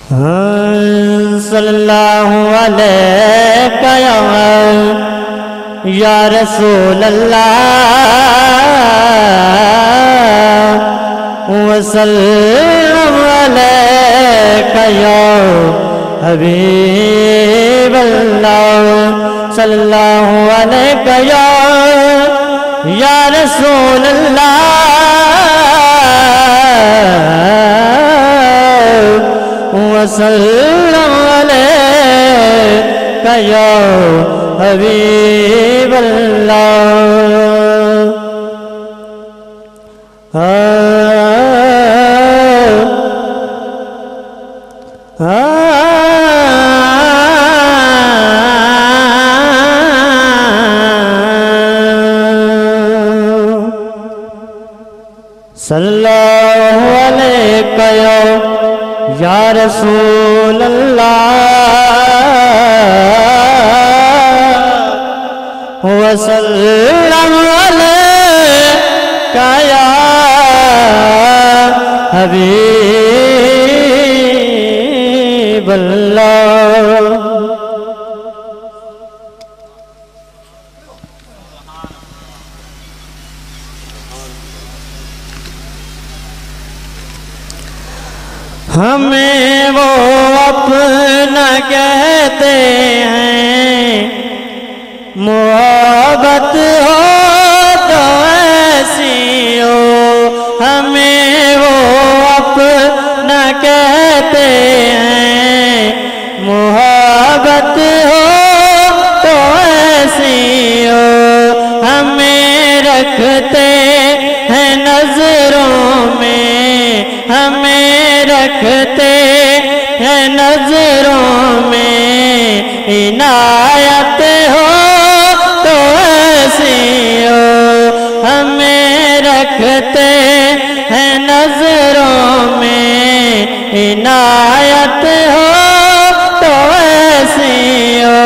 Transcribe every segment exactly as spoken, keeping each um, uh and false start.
सल्लल्लाहु अलैहि या रसूल अल्लाह वसल्लम अलैका या हबीब अल्लाह सल्लल्लाहु अलैका या या रसूल अल्लाह वसल्लम अलैका या हबीब अल्लाह। सल्लल्लाहु अलैका या रसूल अल्लाह वसल्लम अलैका या हबीब अल्लाह। हमें वो अपना कहते हैं, मोहब्बत हो तो ऐसी हो। हमें वो अपना कहते हैं, मोहब्बत हो तो ऐसी हो। हमें रखते हैं नजरों में, हमें रखते हैं नजरों में। इनायत हो तो ऐसी हो। हमें रखते हैं नजरों में। इनायत हो तो ऐसी हो।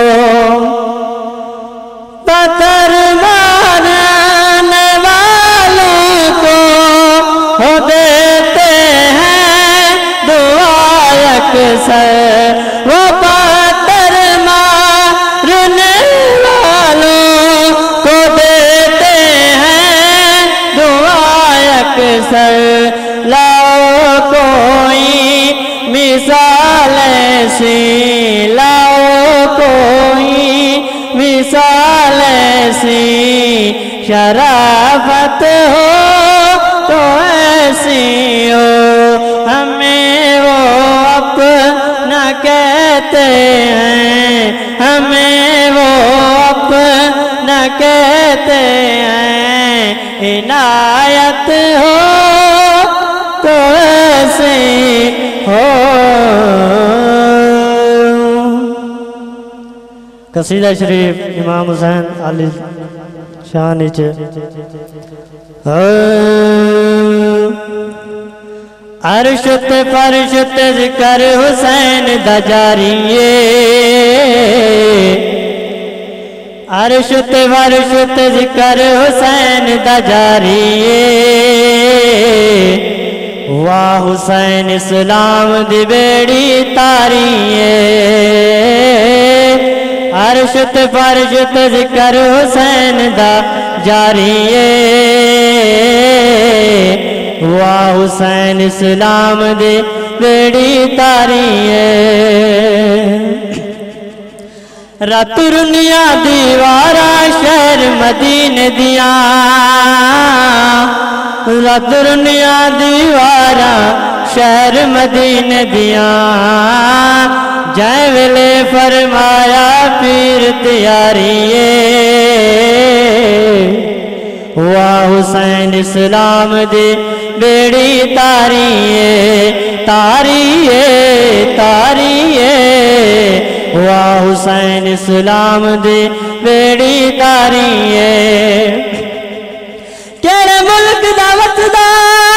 पत्थर मारने वालों को हो देते हैं दुआ अक्सर। वो पत्थर मारने वालों को देते हैं दुआ अक्सर। लाओ कोई मिसाल ऐसी, लाओ कोई मिसाल ऐसी। शराफत हो तो ऐसी हो। हमें वो अपना कहते हैं, हमें वो अपना कहते हैं। इनायत हो तो ऐसी हो। कसीदा शरीफ इमाम हुसैन अली शाह नीचे। अर्श ते फर्श ते जिक्र हुसैन दा जारिए। अर्श ते फर्श ते जिक्र हुसैन दा जारिए। वाह हुसैन इस्लाम दी बेड़ी तारिए। अर्श ते फर्श ते जिक्र हुसैन दा जारिए। वाह हुसैन इस्लाम दे बेड़ी तारिए। रात दुनिया दीवारा शहर मदीने दिया। रात दुनिया दीवारा शहर मदीने दिया। जय वेले फरमाया पीर तैयारिए। वाह हुसैन इस्लाम दे बेड़ी तारिए तारिए तारिए। वाह हुसैन इस्लाम दे बेड़ी तारिए। केड़े मुल्क दा वसदा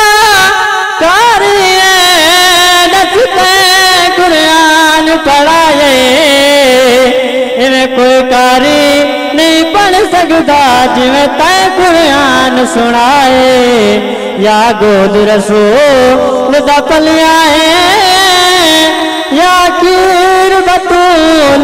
कारिए। नचते कुरान पढ़ाए। इवें कोई कारी नहीं पढ़ सकता जिवें तै कुरान सुनाए। या गोद रसूल दा पलिया है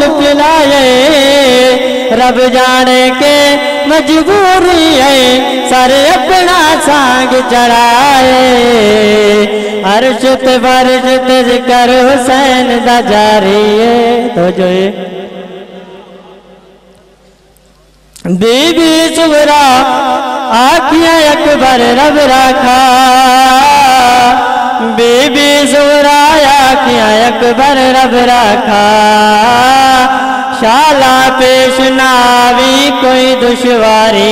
पिलाए, रब जाने के मजबूरी है, सर अपना सांग चढ़ाए। अर्श ते फर्श ते जिक्र हुसैन दा जारी है। तो जो बीबी सुगरा आखियां अकबर रब रखा, बीबी सुगरा आखियां अकबर रब रखा। शाला पेश नावी कोई दुश्वारी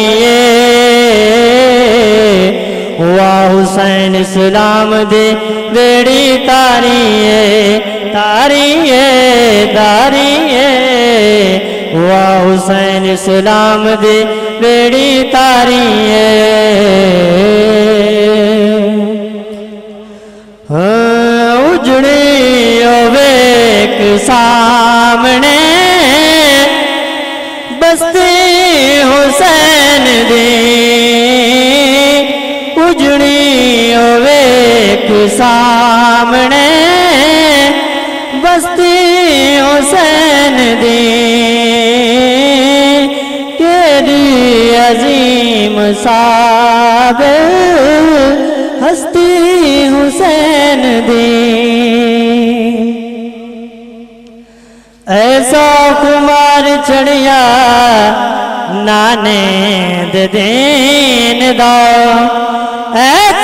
हुआ, हुसैन इस्लाम दे बेड़ी तारी तारी तारी हुआ, हुसैन इस्लाम दे बेड़ी तारी उजड़ी वेक सामने बस्ती हुसैन दी, उजड़ी वेक सामने बस्ती हुसैन दी। केरी अजीम साब हस्ती हुसैन दी, ऐसा कुमार चढ़िया नाने दे दीन दा।